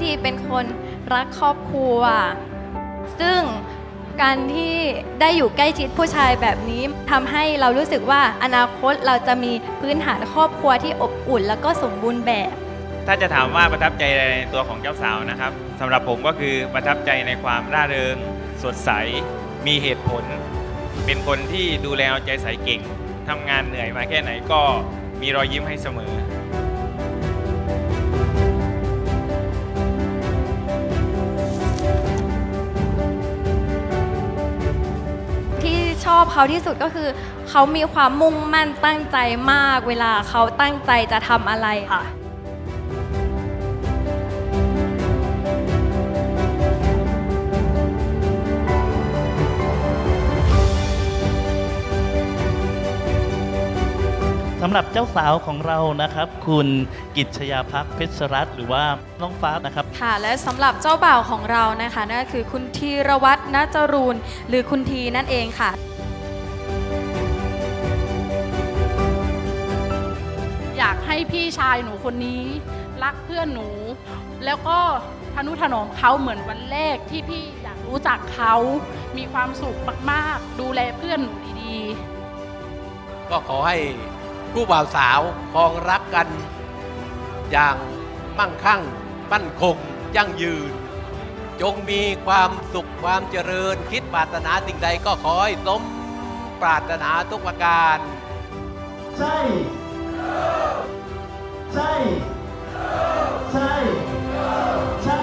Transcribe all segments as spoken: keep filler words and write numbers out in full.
พี่เป็นคนรักครอบครัวซึ่งการที่ได้อยู่ใกล้ชิดผู้ชายแบบนี้ทำให้เรารู้สึกว่าอนาคตเราจะมีพื้นฐานครอบครัวที่อบอุ่นแล้วก็สมบูรณ์แบบถ้าจะถามว่าประทับใจในตัวของเจ้าสาวนะครับสำหรับผมก็คือประทับใจในความร่าเริงสดใสมีเหตุผลเป็นคนที่ดูแลเอาใจใส่เก่งทำงานเหนื่อยมาแค่ไหนก็มีรอยยิ้มให้เสมอที่ชอบเขาที่สุดก็คือเขามีความมุ่งมั่นตั้งใจมากเวลาเขาตั้งใจจะทำอะไรค่ะสำหรับเจ้าสาวของเรานะครับคุณกิจชยาภักดิ์เพชรรัตน์หรือว่าน้องฟ้านะครับค่ะและสำหรับเจ้าบ่าวของเรานะคะนั่นคือคุณธีรวัฒน์ ณ จรูนหรือคุณทีนั่นเองค่ะอยากให้พี่ชายหนูคนนี้รักเพื่อนหนูแล้วก็ทนุถนอมเขาเหมือนวันแรกที่พี่อยากรู้จักเขามีความสุขมากๆดูแลเพื่อนหนูดีๆก็ขอให้คู่บ่าวสาวครองรักกันอย่างมั่งคั่งมั่นคงยั่งยืนจงมีความสุขความเจริญคิดปรารถนาสิ่งใดก็ขอให้สมปรารถนาทุกประการใช่ใช่ใช่ใช่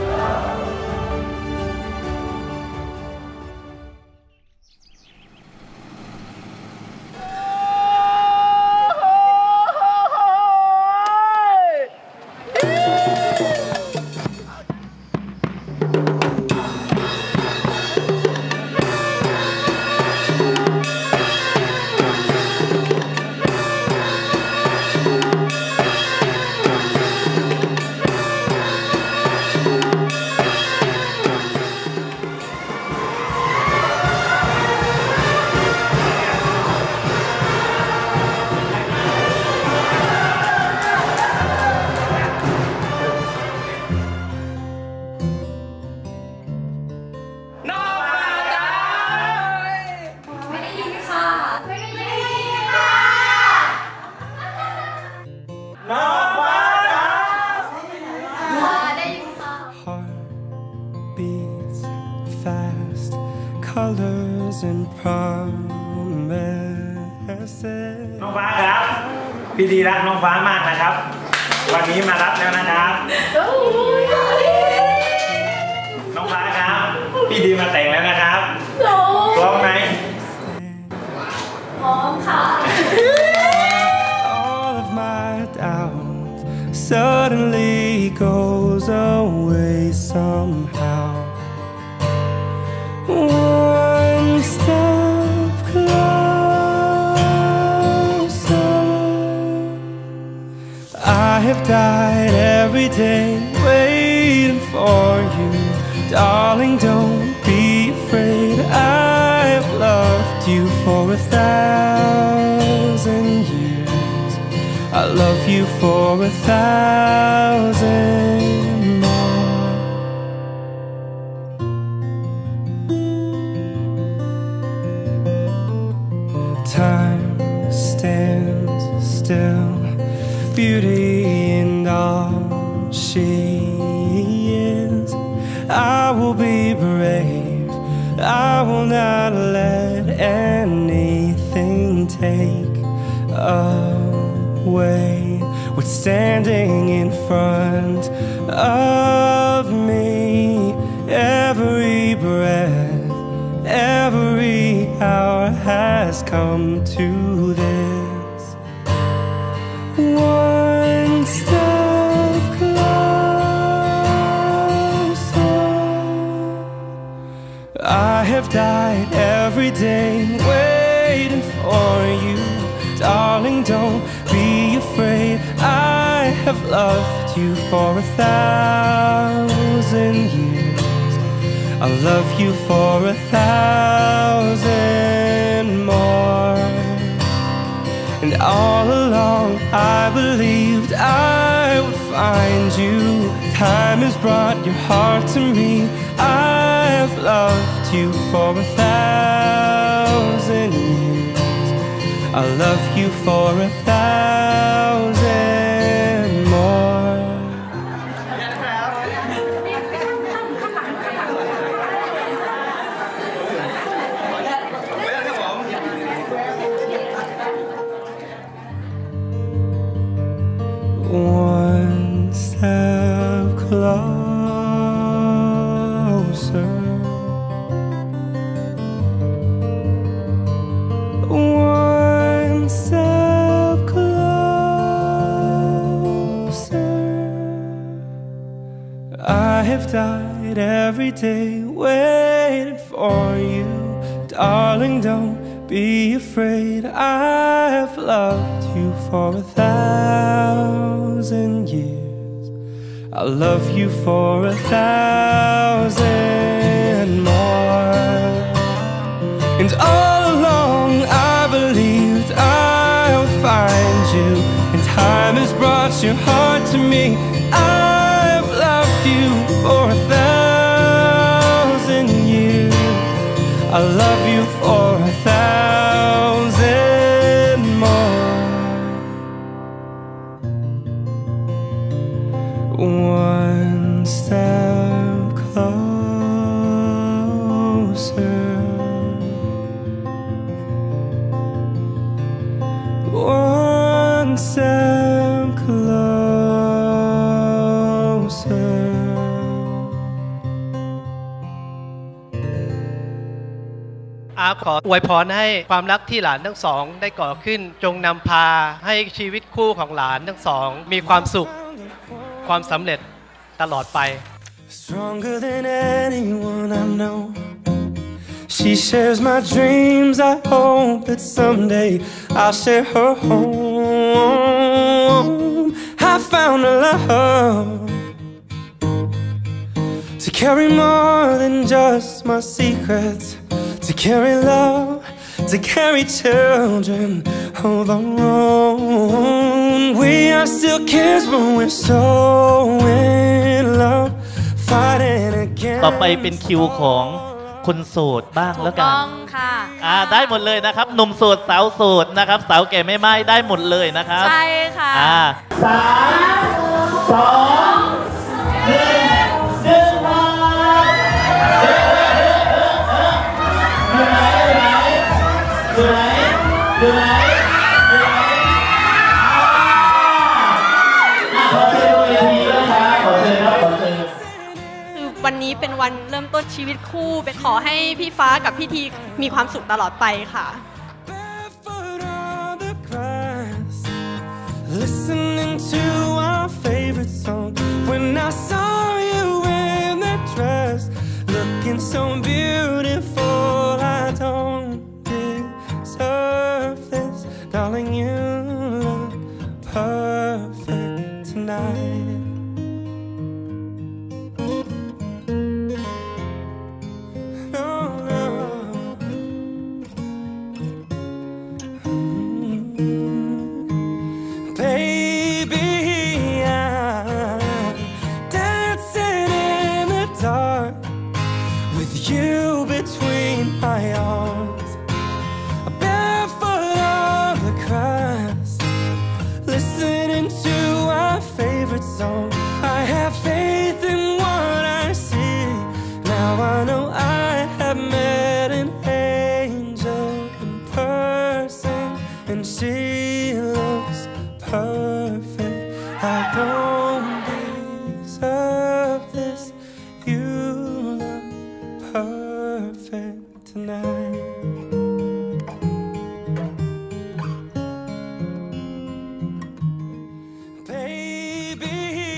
น้องฟ้าครับพี่ดีรักน้องฟ้ามากนะครับวันนี้มารับแล้วนะครับน้องฟ้าครับพี่ดีมาแต่งแล้วนะครับพร้อมไหมพร้อมค่ะ All of my doubt suddenly goes away somehow one step closer I have died every day waiting for you darling don't be afraid I've loved you for a thousand years I love you for a thousand more Time stands still beauty in all she is I will be brave I will not let anything take away what's standing in front of me every breath every hour has come to this one step closer I have died every day waiting for you darling don't be afraid I have loved you for a thousand years I'll love you for a thousand more And all along I believed I would find you. Time has brought your heart to me. I've loved you for a thousand years. I'll love you for a thousand more. One step closer, one step closer. I have died every day waiting for you. Darling, don't be afraid. I've loved you for a thousand years. I'll love you for a thousand more. And all along I believed I'll find you, and time has brought your heart to me. I've loved you for a thousand years. I'll love you for a thousand more. One step closer, one step closer. อาขออวยพรให้ความรักที่หลานทั้งสองได้ก่อขึ้นจงนำพาให้ชีวิตคู่ของหลานทั้งสองมีความสุขความสำเร็จตลอดไป Stronger than anyone I know. She shares my dreams. I hope that someday I'll share her home. I found a love to carry more than just my secrets, to carry love, to carry children of our own. We are still kids, but we're so in love, fighting again. ต่อไปเป็นคิวของคนโสดบ้างแล้วกันต้องค่ะอ่าได้หมดเลยนะครับหนุ่มโสดสาวโสดนะครับสาวแก่ไม่ไม่ได้หมดเลยนะครับใช่ค่ะอ่าสามสองหนึ่งหนึ่งมาอยู่ไหนอยู่ไหนอยู่ไหนอยู่ไหนขอเชิญเวทีด้วยครับขอเชิญครับขอเชิญคือวันนี้เป็นวันเริ่มต้นชีวิตคู่เป็นขอให้พี่ฟ้ากับพี่ทีมีความสุขตลอดไปค่ะ Barefoot on the grass, listening to our favorite song. When I saw you in that dress, looking so beautiful, I don't deserve this. Darling, you look perfect tonight. No, no. Baby, I'm dancing in the dark with you between my arms, barefoot on the grass, listening to our favorite song. I have faith in what I see. Now I know I have met an angel in person, and she looks perfect. I don't deserve this. You look perfect tonight. Baby,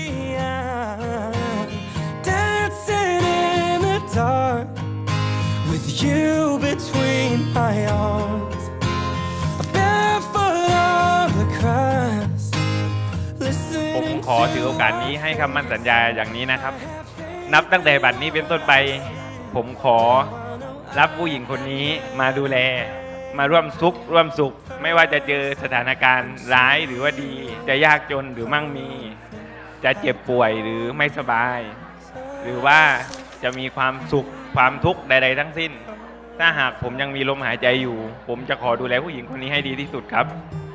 I'm dancing in the dark with you between my arms, barefoot on the grass, ผม listening ขอถือโอกาสนี้ให้คำมั่นสัญญาอย่างนี้นะครับ นับตั้งแต่บัดนี้เป็นต้นไป ผมขอรับผู้หญิงคนนี้มาดูแล มาร่วมสุขร่วมสุข ไม่ว่าจะเจอสถานการณ์ร้ายหรือว่าดี จะยากจนหรือมั่งมีจะเจ็บป่วยหรือไม่สบาย หรือว่าจะมีความสุขความทุกข์ใดๆทั้งสิ้นถ้าหากผมยังมีลมหายใจอยู่ผมจะขอดูแลผู้หญิงคนนี้ให้ดีที่สุดครับ